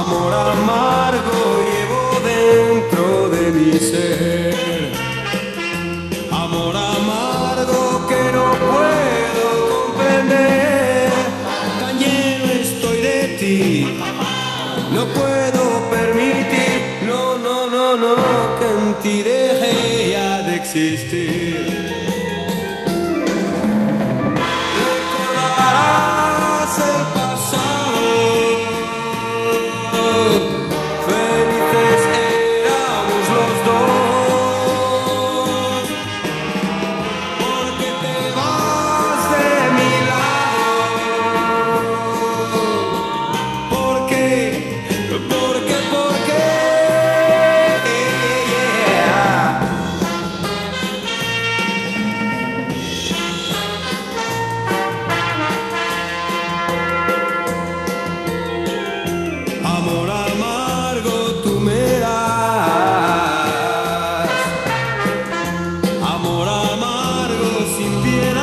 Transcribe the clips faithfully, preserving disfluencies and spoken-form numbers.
Amor amargo llevo dentro de mi ser. Amor amargo que no puedo comprender. Tan lleno estoy de ti, no puedo permitir, no, no, no, no, que en ti deje ya de existir. Recordarás el pasado, felices éramos los dos, porque te vas de mi lado, porque, porque, porque, yeah. Amor amargo tú me das, amor amargo sin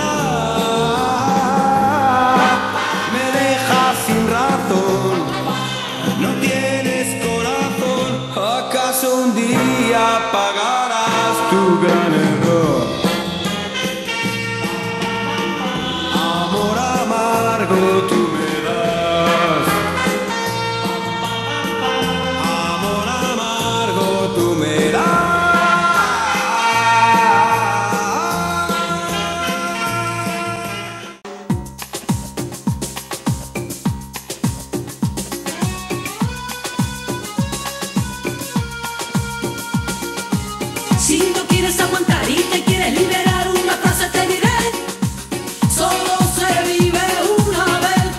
piedad, me dejas sin razón, no tienes corazón, ¿acaso un día pagarás tu gran error? Amor amargo tú me das, amor amargo tú me das. Si no quieres aguantar y te quieres liberar, una frase te diré: solo se vive una vez.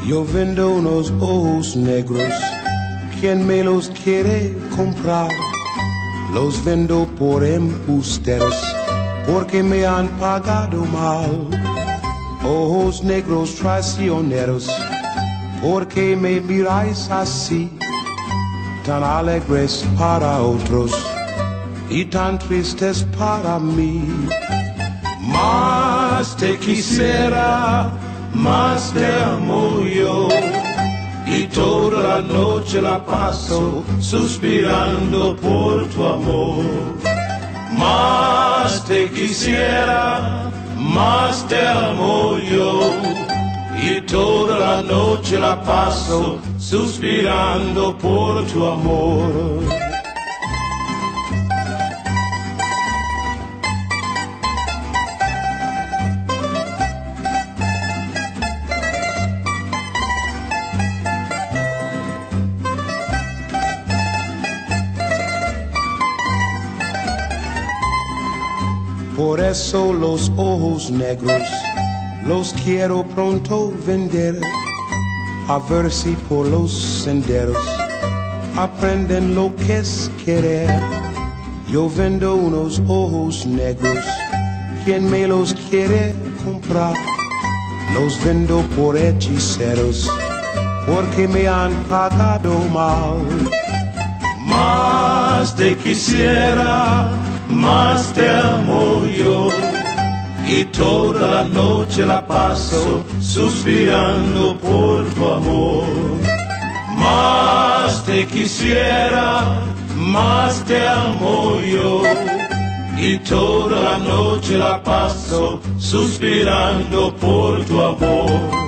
Yo vendo unos ojos negros, ¿quién me los quiere comprar? Los vendo por embusteros, porque me han pagado mal. Ojos negros traicioneros, ¿por qué me miráis así? Tan alegres para otros y tan tristes para mí. Más te quisiera, más te amo yo, y toda la noche la paso suspirando por tu amor. Más te quisiera, más te amo yo, y toda la noche la paso suspirando por tu amor. Por eso los ojos negros los quiero pronto vender, a ver si por los senderos aprenden lo que es querer. Yo vendo unos ojos negros, ¿quién me los quiere comprar? Los vendo por hechiceros, porque me han pagado mal. Más te quisiera, más te amo yo, y toda la noche la paso suspirando por tu amor. Más te quisiera, más te amo yo, y toda la noche la paso suspirando por tu amor.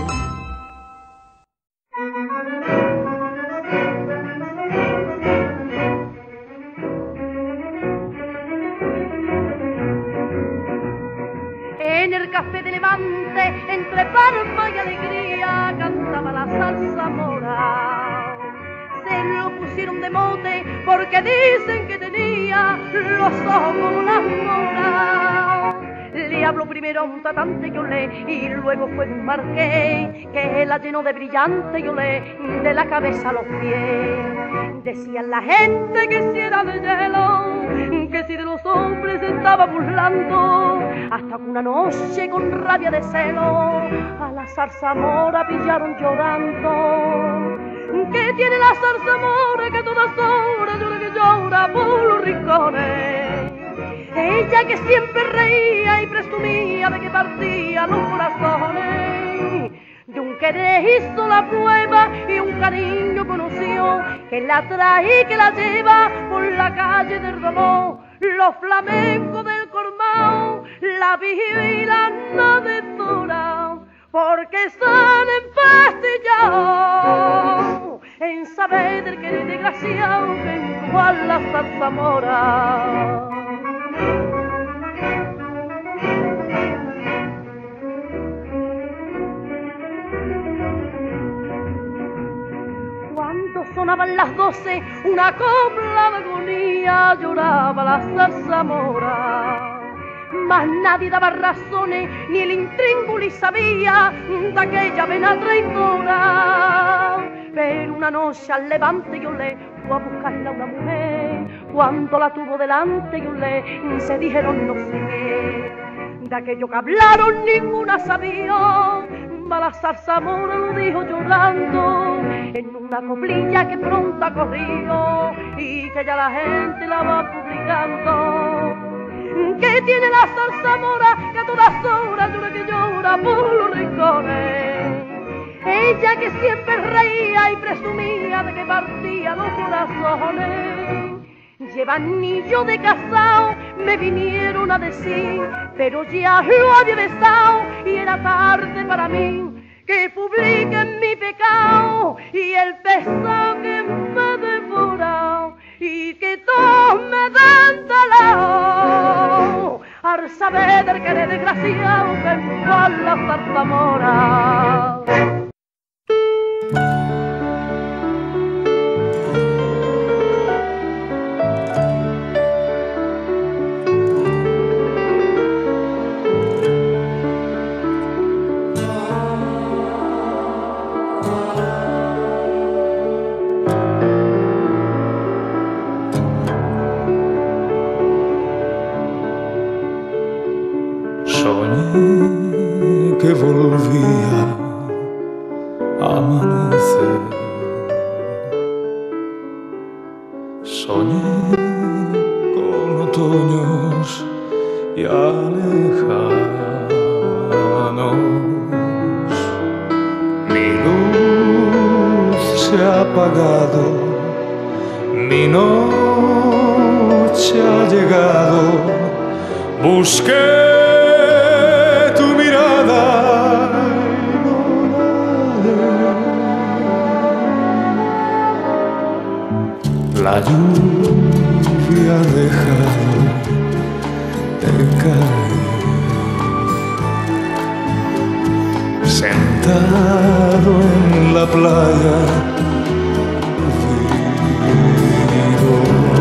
En el café de Levante, entre palma y alegría, cantaba la zarzamora. Se lo pusieron de mote porque dicen que tenía los ojos como una mora. Le habló primero a un tatante que olé, y luego fue un marqués que la llenó de brillante y olé, de la cabeza a los pies. Decían la gente que si era de hielo, que si de los hombres estaba burlando, hasta que una noche con rabia de celo a la zarzamora pillaron llorando. ¿Qué tiene la zarzamora que a todas horas llora que llora por los rincones? Ella que siempre reía y presumía de que partía los corazones. De un querer hizo la prueba y un cariño conoció, que la trae y que la lleva por la calle del dolor. Los flamencos del Cormao la vigilan no deshoran, porque están empestillados en saber del querer desgraciado que empujó a la zarzamora. Cuando sonaban las doce, una copla de agonía lloraba la zarzamora. Mas nadie daba razones, ni el intríngulis sabía de aquella vena traidora. Pero una noche al levante yo le fue a buscarla una mujer. Cuando la tuvo delante yo le se dijeron no sé qué. De aquello que hablaron ninguna sabía, mas la zarzamora lo dijo llorando en una coplilla que pronto ha corrido y que ya la gente la va publicando. ¿Qué tiene la zarzamora que a todas horas llora que llora por los rincones? Ella que siempre reía y presumía de que partía los corazones. Lleva anillo de casao, me vinieron a decir, pero ya lo había besado y era tarde para mí. Que publiquen mi pecado y el pesado que me devora, y que todos me den talao al saber del querer desgraciado que empujó a la zarzamora. amanecer. Soñé con otoños ya lejanos. Mi luz se ha apagado, mi noche ha llegado. Busqué tu mirada y no la hallé. La lluvia ha dejado de caer. Sentado en la playa, perdido,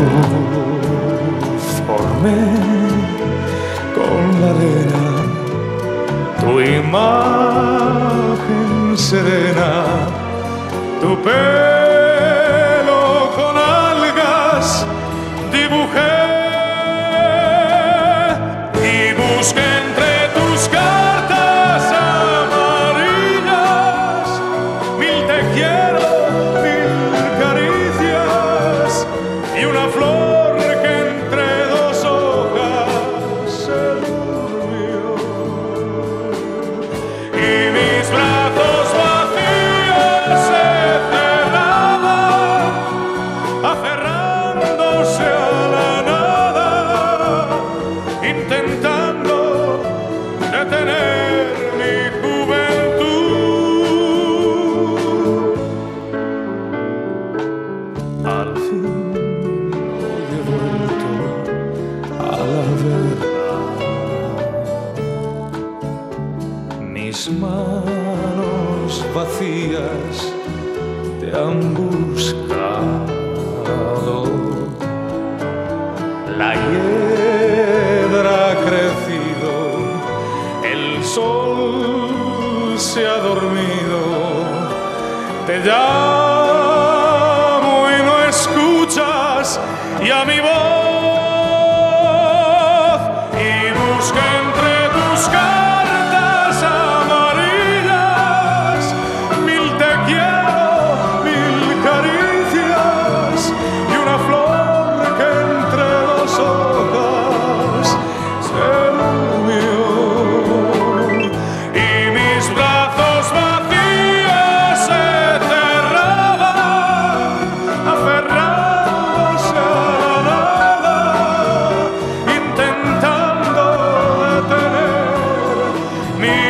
formé con la arena tu imagen serena, tu pelo con algas dibujé y busqué entre tus cartas amarillas mil te quiero, mil caricias y una flor que entre dos hojas se durmió. Y mis brazos vacíos se cerraban, aferrándose a la nada, intentando detener mi juventud. Al fin hoy he vuelto a la verdad. Mis manos vacías te han buscado. La hiedra ha crecido, el sol se ha dormido. Te llamo y no escuchas, y a mi voz, y busqué entre tus cartas amarillas mil te quiero, mil caricias y una flor que entre dos hojas se durmió. Y mis brazos vacíos se cerraban, aferrándose a la nada, intentando detener mi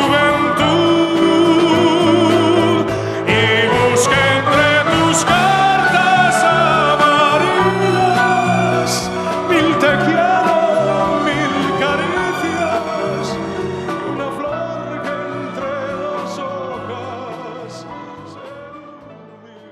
juventud. Y busqué entre tus cartas amarillas mil te quiero, mil caricias y una flor que entre dos hojas se durmió.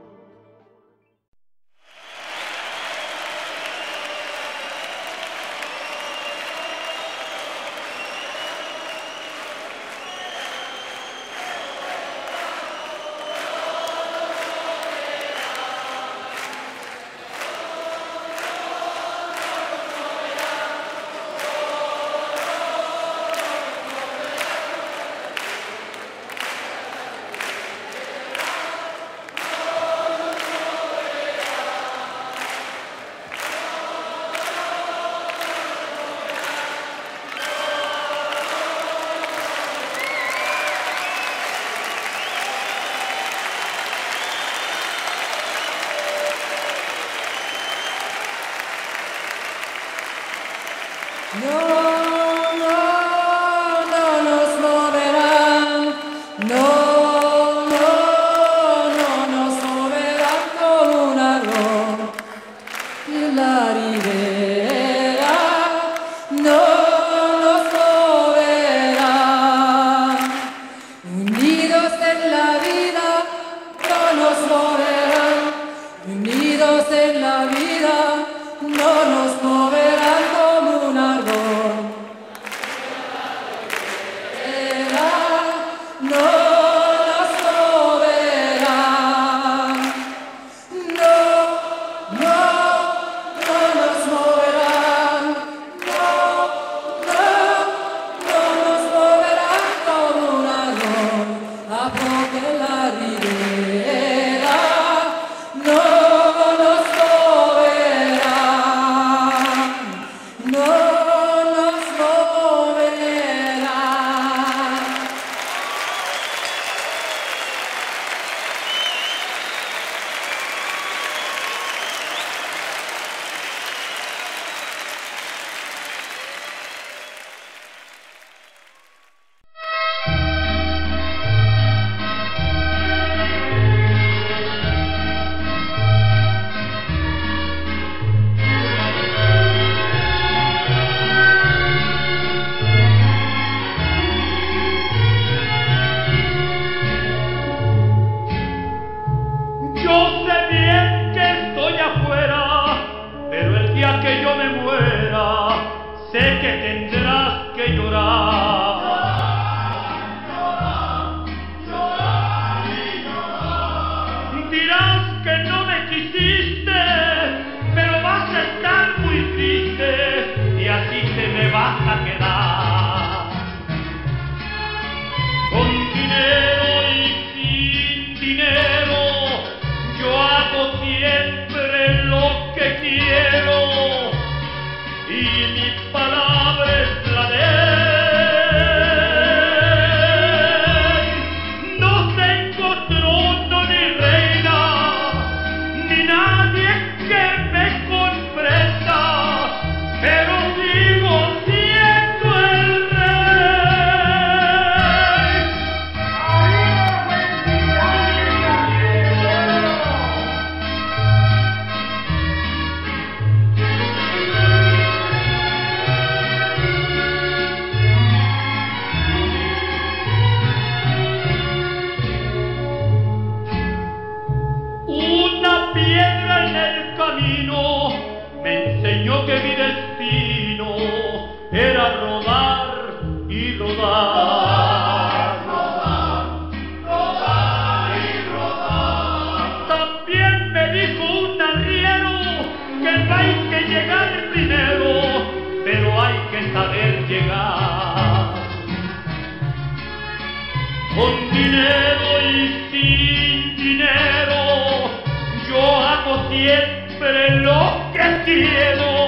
No, no, no nos moverán, no, no, no nos moverán como un árbol y la ribera, no nos moverán, unidos en la vida, no nos moverán, unidos en la vida, no nos moverán como un árbol. No nos moverán, no, no, no nos moverán, no, no, no nos moverán como un árbol, a poco la ribera. Yo sé bien que estoy afuera, pero el día que yo me muera, sé que tendrás que llorar. Llorar, llorar, llorar y llorar. Dirás que no me quisiste, pero vas a estar muy triste y así te me vas a quedar. Con dinero y sin dinero, yo hago siempre lo que quiero y mi palabra es la ley. No tengo trono ni reina, ni nadie que me comprenda, pero sigo siendo el rey. Una piedra en el camino me enseñó que mi destino era rodar y rodar. Rodar, rodar y rodar. También me dijo un arriero que no hay que llegar primero, pero hay que saber llegar. Con dinero y sin dinero, yo hago siempre lo que quiero